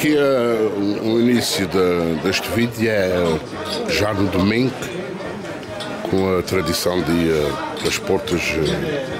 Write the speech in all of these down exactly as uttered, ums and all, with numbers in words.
aqui uh, o início de, deste vídeo é já no domingo, com a tradição de uh, das portas. Uh,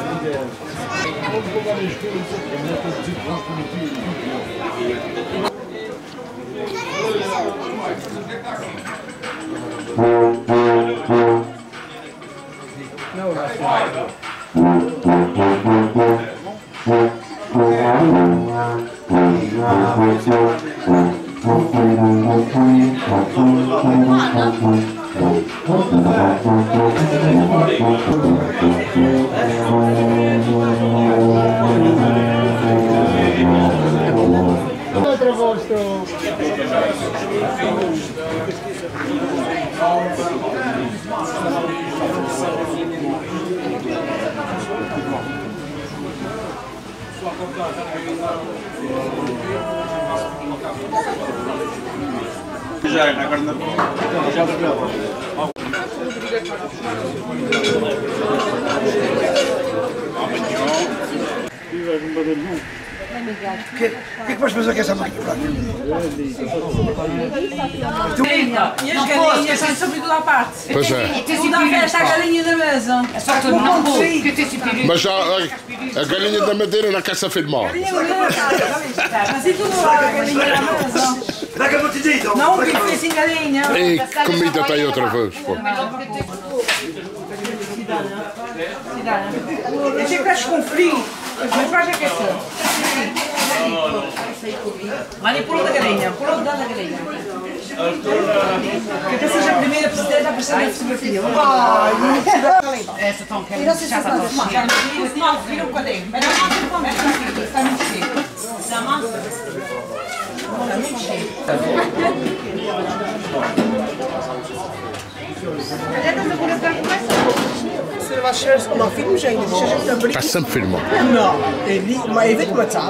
Já, agora não. Já O que, que é que vais fazer com essa máquina? E as galinhas são sobre tudo à parte. Pois é. Tudo à festa, a galinha da mesa. É só tudo não pode. Mas já a, a galinha da madeira não quer se afirmar. Mas e tudo lá, a galinha da mesa? Dá que eu vou te dizer. Não, o bife sem galinha. E comida tem outra vez, pô. Eu achei que estás com frio, mas vais aquecer. Vai pôr da galinha, pôr da galinha. Que até seja a primeira presidente a aparecer na fotografia. Essa tão querendo já está toda cheia. Não, vira um quadrinho. Mas não, não, está muito cheio. Está muito cheio. Se vai ser uma filme já ainda, deixa a gente abrir. Está sempre firme. Não, ele, mas ele vai te matar.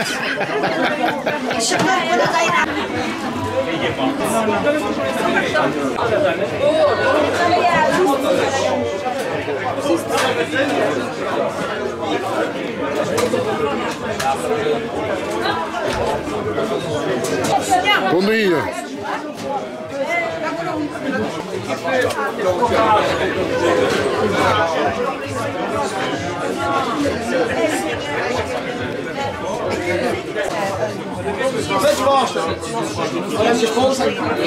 Bom dia. Resposta. Olha a minha esposa.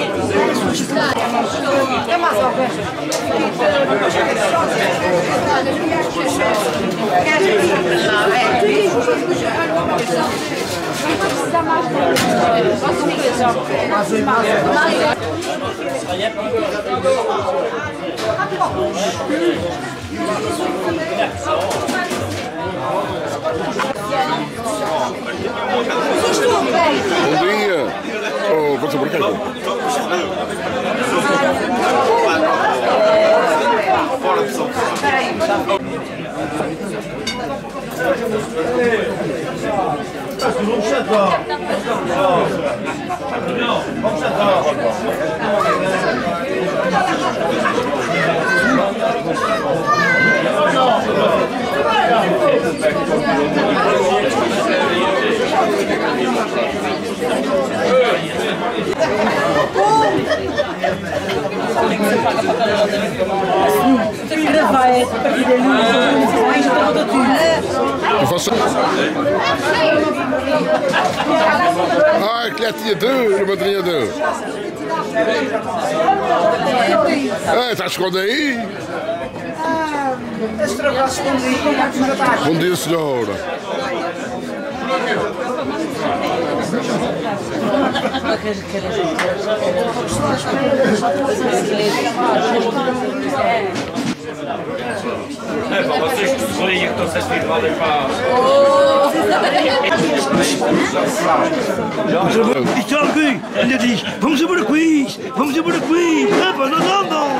É mais alguém. Bom dia. Oh, vou sobre cá. Fora de São Paulo. Vamos sentar. Vamos sentar. Tem que gravar, é para partir dali, mais para outra tudo. Ai, que tinha duro, madrinha duro. É, está escondido aí? Bom dia, senhora. É para vocês que se veem que estão a assistir lá de paz. Isto é alguém, ainda diz, vamos embora com isso, vamos embora com isso, não, não, não, não.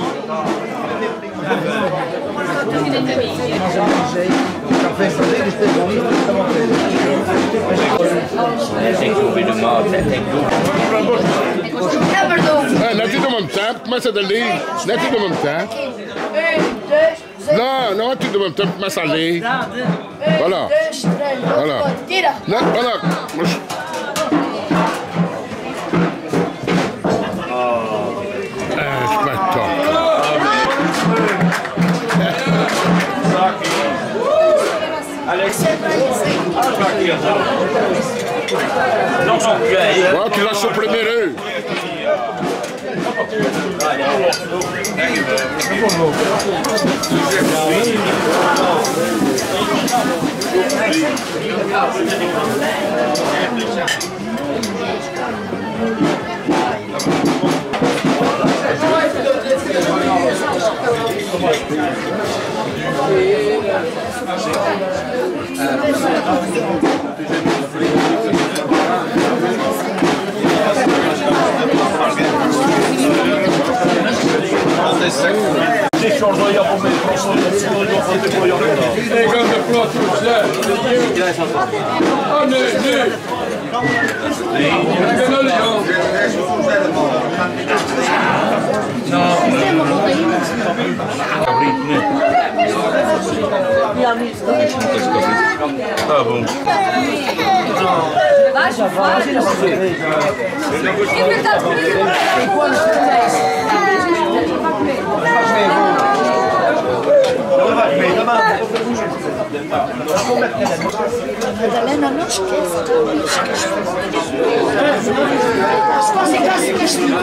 Tem que ouvir no mal, tem que É, não é tudo ao mesmo tempo, começa dali. Não é tudo ao mesmo tempo. Não, não é tudo ao mesmo tempo, começa ali. Olha lá. Olha lá. Não, olha lá. Mas... Non, non, Olha que já sou primeiro aí. Dit orada yapılmayı profesyonel yapıldı bu yapıldı. Ne gönder profesyonel. Anne ne? Ne gönder ya? Tá bom. Baixa fora. Que verdade Madalena, não esqueça, não esqueça. Se você caso castigo.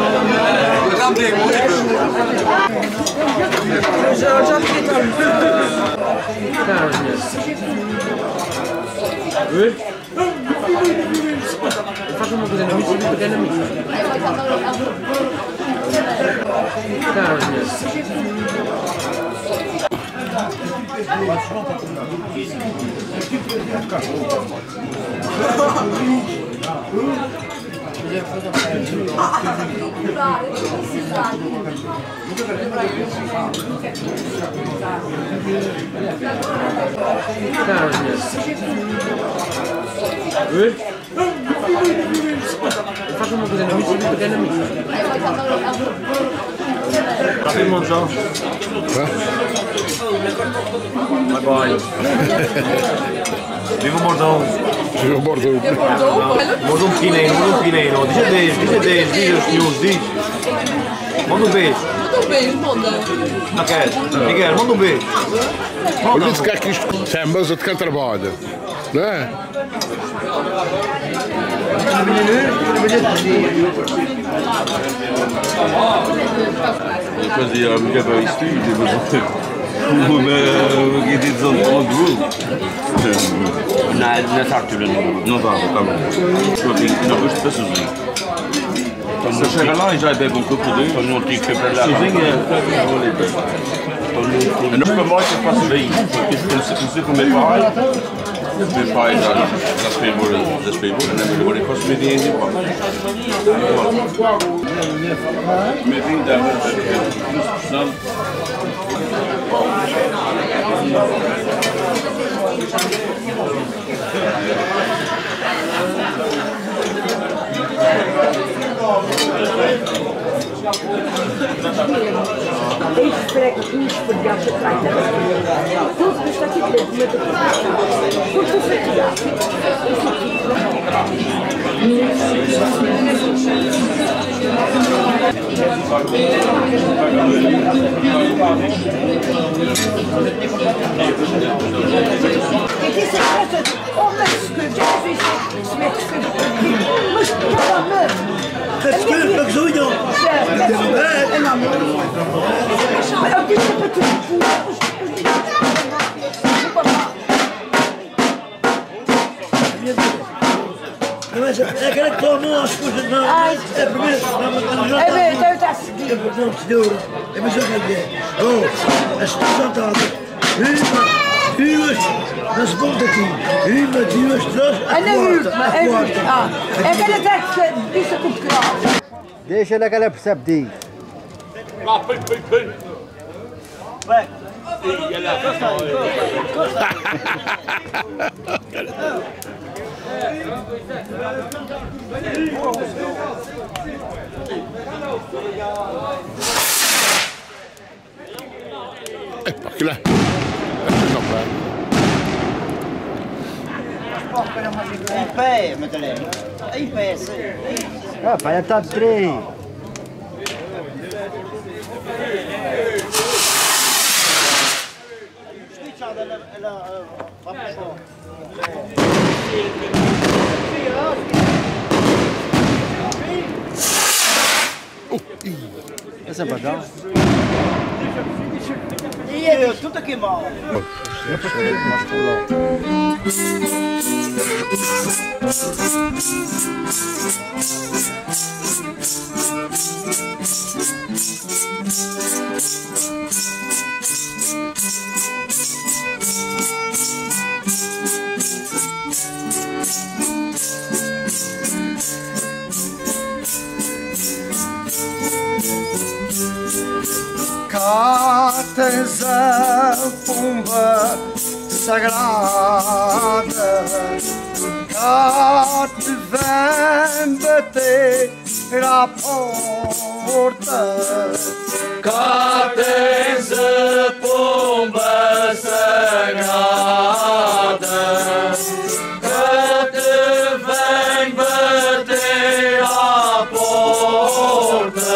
Já já Oi? Faz uma coisa na missa e pegar na missa. Oi? Faz uma coisa na missa e pegar na missa. Tem monzão. Bye bye. Viva o Bordão. Viva o Bordão. Manda um pequenino, manda um pequenino. Diz adeus, diz adeus, diz aos senhores, diz. Manda um beijo. Manda um beijo, manda. Não quer? Miguel, manda um beijo. Olha disse que é que isto é a mesa de quem trabalha, não é? Fazia a minha veste e uma guidização de grupo. nessa altura não dava, tá bom. Não gosto de sozinho. Você chega lá e já bebe um copo de então não tinha que ir para lá. Sozinho é. Não fica mais que faço bem, porque se comecei com meu pai, meu pai já das feiras, das feiras, né? Agora eu faço bem de igual. Me vim da Este frequinho esfregaste atrás da barriga. Tudo que está aqui dentro, mas tudo que você tirar. E que se trata de homens que já fez se mete mas para mesmo. Respect, pas que j'oublie. Mas aquela que tomou as coisas não. É primeiro. É bem, então está a seguir. Não, senhor. É mais ou menos. Oh, a situação está. Uma, duas, na segunda aqui. Uma, duas, três, a quarta. A quarta. Ah, é aquela que isso é com o Deixa ela que ela percebe disso. Lá, pim, pim, pim. Vai. Epa, aquilo é. Em pé, Madalena. Em pé, sim. Ah, pai, está de três. Escuta, Essa é badal? E é tudo aqui mal. Cates a pomba sagrada, cá te vem bater à porta. Cá tens a pomba sagrada, cá te vem bater à porta.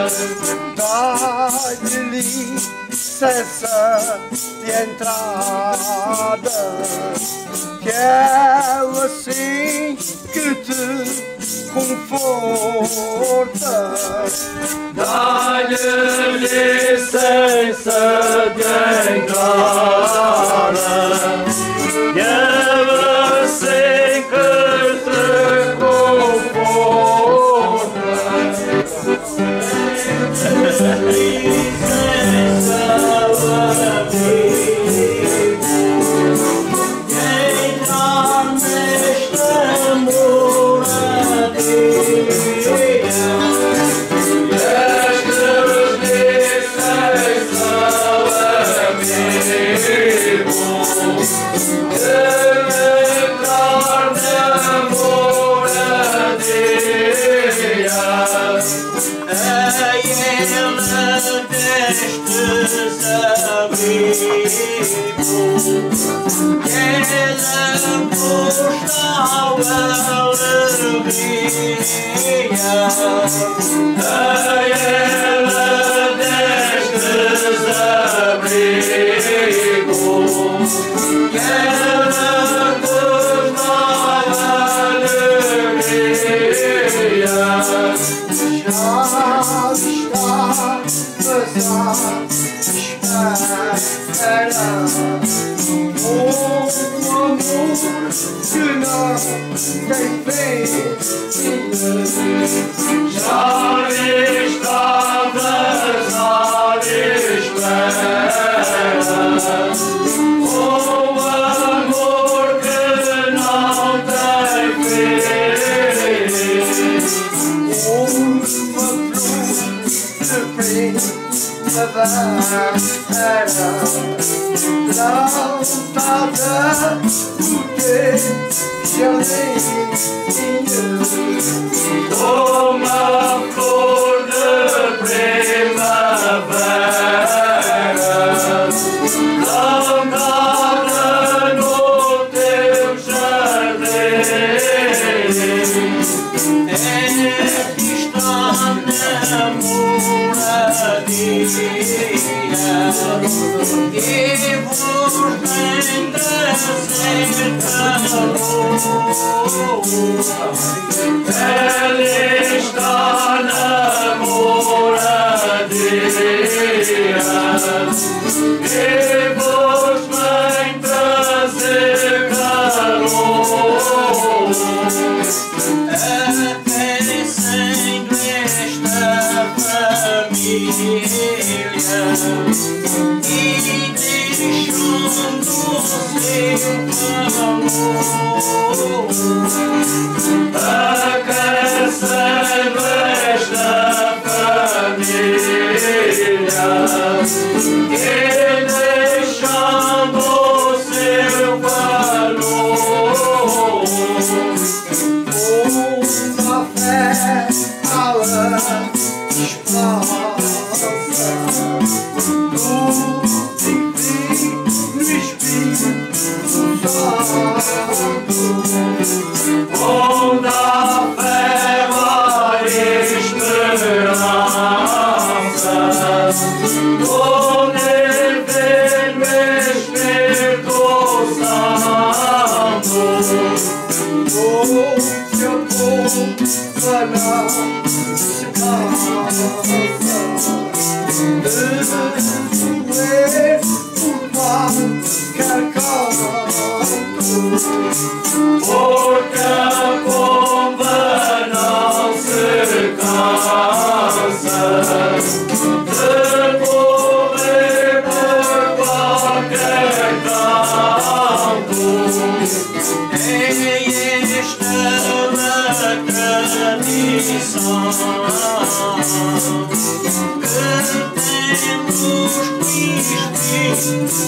Dá-lhe licença de entrada, que é assim que te conforta. Dá-lhe licença de entrada, que é assim que te conforta. Família,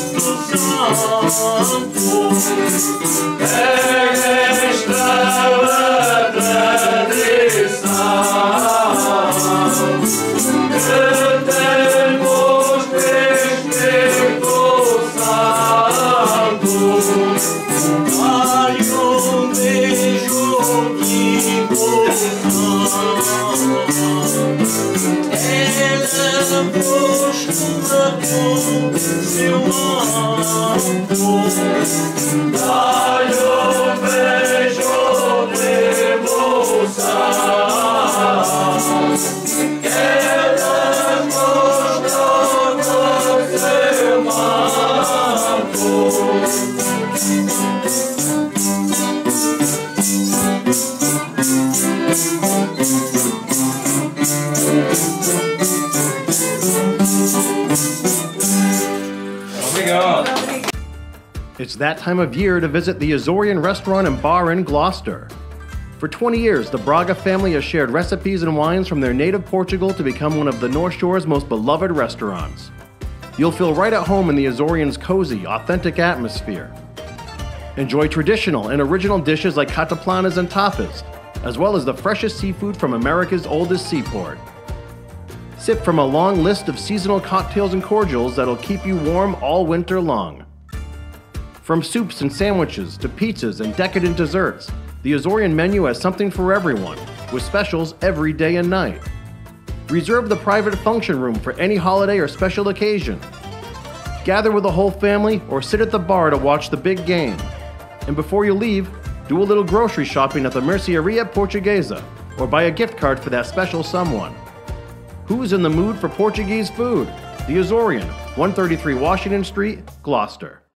It's that time of year to visit the Azorian Restaurant and Bar in Gloucester. For twenty years, the Braga family has shared recipes and wines from their native Portugal to become one of the North Shore's most beloved restaurants. You'll feel right at home in the Azorian's cozy, authentic atmosphere. Enjoy traditional and original dishes like cataplanas and tapas, as well as the freshest seafood from America's oldest seaport. Sip from a long list of seasonal cocktails and cordials that'll keep you warm all winter long. From soups and sandwiches to pizzas and decadent desserts, the Azorian menu has something for everyone, with specials every day and night. Reserve the private function room for any holiday or special occasion. Gather with the whole family or sit at the bar to watch the big game. And before you leave, do a little grocery shopping at the Mercearia Portuguesa or buy a gift card for that special someone. Who's in the mood for Portuguese food? The Azorian, one thirty-three Washington Street, Gloucester.